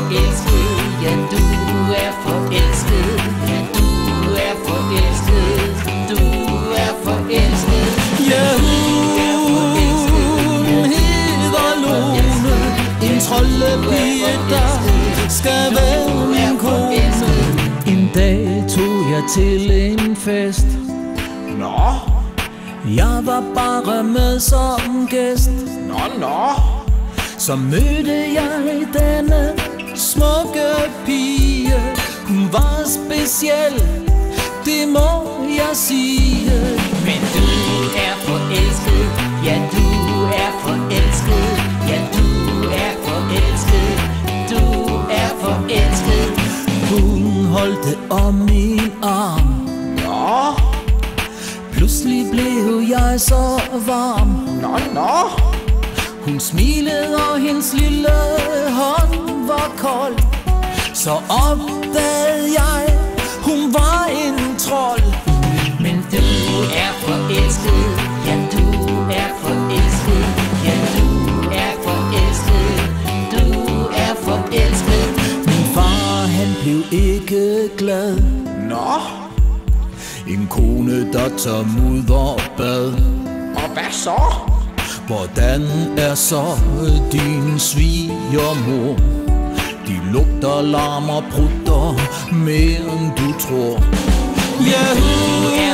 forelsket, ja du er forelsket, ja du er forelsket, du er forelsket. Ja, hun hedder Lone, en trollepige, der skal være min kone. En dag tog jeg til en fest. Nå, Jeg var bare med som gæst. nå. Så mødte jeg denne smukke pige. Hun var speciel, det må jeg sige. Men du er forelsket, ja du er forelsket, ja du er forelsket, du er forelsket. Hun holdte om min arm. Nå, Pludselig blev jeg så varm. nå. Hun smilede, og hendes lille hånd var kold. Så opdagede jeg, hun var en trold. Men du er forelsket, ja du er forelsket, ja du er forelsket, du er forelsket. Min far, han blev ikke glad. Nå, En kone, der tager mudderbad. og hvad så? Hvordan er så din svigermor? De lugter, larmer, prutter mere end du tror. Ja, Du er